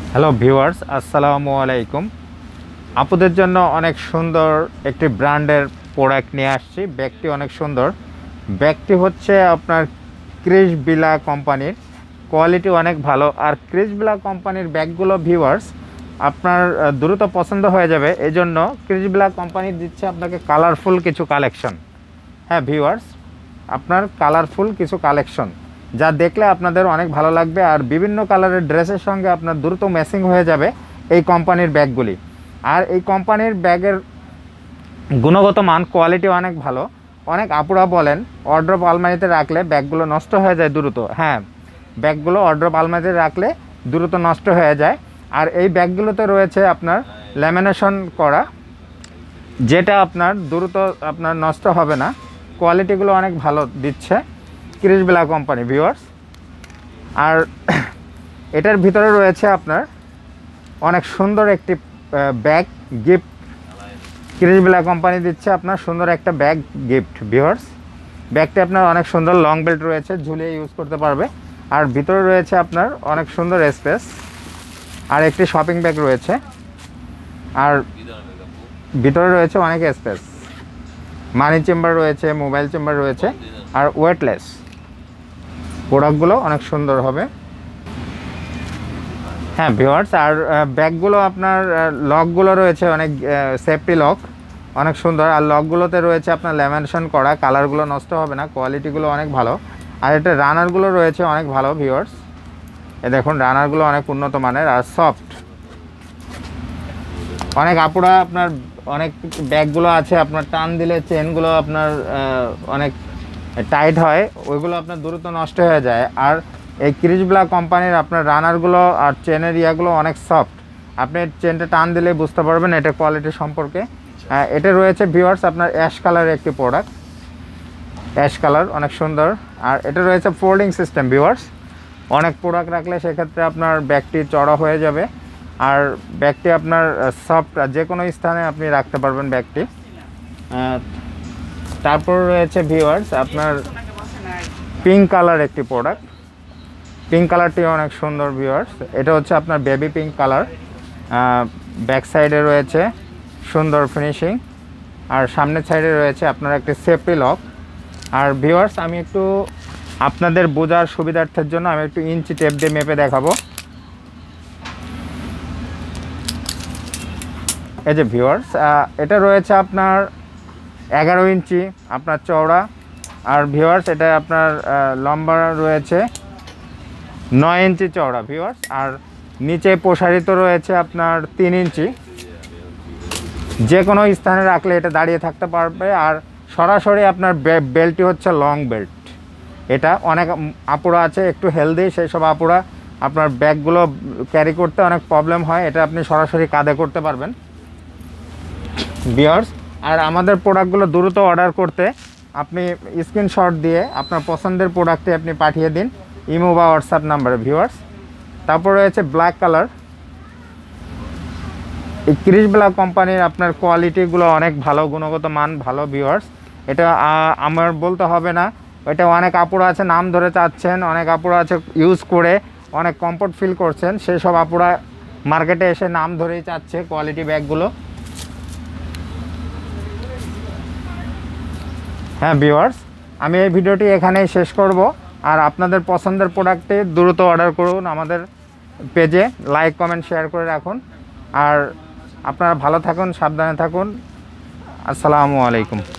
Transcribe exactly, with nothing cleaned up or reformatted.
Hello viewers, আসসালামু আলাইকুম। আপুদের জন্য অনেক সুন্দর একটি ব্র্যান্ডের প্রোডাক্ট নিয়ে আসছি। ব্যাগটি অনেক সুন্দর। ব্যাগটি হচ্ছে আপনার ক্রিস বিলা কোম্পানির, কোয়ালিটি অনেক ভালো। আর ক্রিস বিলা কোম্পানির ব্যাগগুলো ভিউয়ার্স আপনার দ্রুত পছন্দ হয়ে যাবে। এই জন্য ক্রিস বিলা কোম্পানি দিচ্ছে আপনাকে কালারফুল কিছু কালেকশন। হ্যাঁ ভিউয়ার্স, আপনার কালারফুল কিছু কালেকশন যা দেখলে আপনাদের অনেক ভালো লাগবে। আর বিভিন্ন কালারের ড্রেসের সঙ্গে আপনার দ্রুত ম্যাচিং হয়ে যাবে এই কোম্পানির ব্যাগগুলি। আর এই কোম্পানির ব্যাগের গুণগত মান, কোয়ালিটি অনেক ভালো। অনেক আপুরা বলেন ওয়ারড্রপ আলমারিতে রাখলে ব্যাগগুলো নষ্ট হয়ে যায় দ্রুত। হ্যাঁ, ব্যাগগুলো ওয়ারড্রপ আলমারিতে রাখলে দ্রুত নষ্ট হয়ে যায়। আর এই ব্যাগগুলোতে রয়েছে আপনার ল্যামিনেশন করা, যেটা আপনার দ্রুত আপনার নষ্ট হবে না। কোয়ালিটিগুলো অনেক ভালো দিচ্ছে ক্রিস বিলা কোম্পানি ভিউয়ার্স। আর এটার ভিতরে রয়েছে আপনার অনেক সুন্দর একটি ব্যাগ গিফট। ক্রিস বিলা কোম্পানি দিচ্ছে আপনার সুন্দর একটা ব্যাগ গিফট ভিউয়ার্স। ব্যাগটি আপনার অনেক সুন্দর, লং বেল্ট রয়েছে, ঝুলিয়ে ইউজ করতে পারবে। আর ভিতরে রয়েছে আপনার অনেক সুন্দর স্পেস। আর একটি শপিং ব্যাগ রয়েছে। আর ভিতরে রয়েছে অনেক স্পেস, মানি চেম্বার রয়েছে, মোবাইল চেম্বার রয়েছে। আর ওয়েটলেস প্রোডাক্টগুলো অনেক সুন্দর হবে। হ্যাঁ ভিউয়ার্স, আর ব্যাগগুলো আপনার লকগুলো রয়েছে অনেক সেফটি লক, অনেক সুন্দর। আর লকগুলোতে রয়েছে আপনার ল্যামিনেশন করা, কালারগুলো নষ্ট হবে না, কোয়ালিটিগুলো অনেক ভালো। আর এটা রানারগুলো রয়েছে অনেক ভালো ভিউয়ার্স। এ দেখুন, রানারগুলো অনেক উন্নত মানের আর সফট। অনেক আপুরা আপনার অনেক ব্যাগগুলো আছে আপনার টান দিলে চেনগুলো আপনার অনেক টাইট হয়, ওইগুলো আপনার দ্রুত নষ্ট হয়ে যায়। আর এই ক্রিস বিলা কোম্পানির আপনার রানারগুলো আর চেনের ইয়াগুলো অনেক সফট। আপনি চেনটা টান দিলে বুঝতে পারবেন এটা কোয়ালিটি সম্পর্কে। এটা রয়েছে ভিউয়ার্স আপনার অ্যাশ কালারের একটি প্রোডাক্ট, অ্যাশ কালার অনেক সুন্দর। আর এটা রয়েছে ফোল্ডিং সিস্টেম ভিউয়ার্স। অনেক প্রোডাক্ট রাখলে সেক্ষেত্রে আপনার ব্যাগটি চড়া হয়ে যাবে। আর ব্যাগটি আপনার সফট, যে কোনো স্থানে আপনি রাখতে পারবেন ব্যাগটি। তারপর রয়েছে ভিউয়ার্স আপনার পিঙ্ক কালার একটি প্রোডাক্ট। পিঙ্ক কালারটি অনেক সুন্দর ভিউয়ার্স। এটা হচ্ছে আপনার বেবি পিঙ্ক কালার। ব্যাক সাইডে রয়েছে সুন্দর ফিনিশিং, আর সামনের সাইডে রয়েছে আপনার একটি সেফটি লক। আর ভিউয়ার্স আমি একটু আপনাদের বোঝার সুবিধার্থের জন্য আমি একটু ইঞ্চি টেপ দিয়ে মেপে দেখাবো। এই যে ভিউয়ার্স, এটা রয়েছে আপনার এগারো ইঞ্চি আপনার চওড়া। আর ভিউয়ার্স এটা আপনার লম্বা রয়েছে নয় ইঞ্চি চওড়া ভিউয়ার্স। আর নিচে প্রসারিত রয়েছে আপনার তিন ইঞ্চি। যে কোনো স্থানে রাখলে এটা দাঁড়িয়ে থাকতে পারবে। আর সরাসরি আপনার বেল্টটি হচ্ছে লং বেল্ট। এটা অনেক আপুরা আছে একটু হেলদি, সেই সব আপুরা আপনার ব্যাগগুলো ক্যারি করতে অনেক প্রবলেম হয়, এটা আপনি সরাসরি কাঁধে করতে পারবেন ভিউয়ার্স। আর আমাদের প্রোডাক্টগুলো দ্রুত অর্ডার করতে আপনি স্ক্রিনশট দিয়ে আপনার পছন্দের প্রোডাক্টটি আপনি পাঠিয়ে দিন ইমো বা হোয়াটসঅ্যাপ নাম্বারে ভিউয়ার্স। তারপর রয়েছে ব্ল্যাক কালার। এই ক্রিস বিলা কোম্পানির আপনার কোয়ালিটিগুলো অনেক ভালো, গুণগত মান ভালো ভিউয়ার্স। এটা আমার বলতে হবে না, এটা অনেক আপুরা আছে নাম ধরে চাচ্ছেন, অনেক আপুরা আছে ইউজ করে অনেক কমফোর্ট ফিল করছেন, সেই সব আপুরা মার্কেটে এসে নাম ধরেই চাচ্ছে কোয়ালিটি ব্যাগগুলো। হ্যাঁ ভিউয়ার্স, আমি এই ভিডিওটি এখানেই শেষ করব। আর আপনাদের পছন্দের প্রোডাক্টটি দ্রুত অর্ডার করুন আমাদের পেজে, লাইক কমেন্ট শেয়ার করে রাখুন। আর আপনারা ভালো থাকুন, সাবধানে থাকুন। আসসালামু আলাইকুম।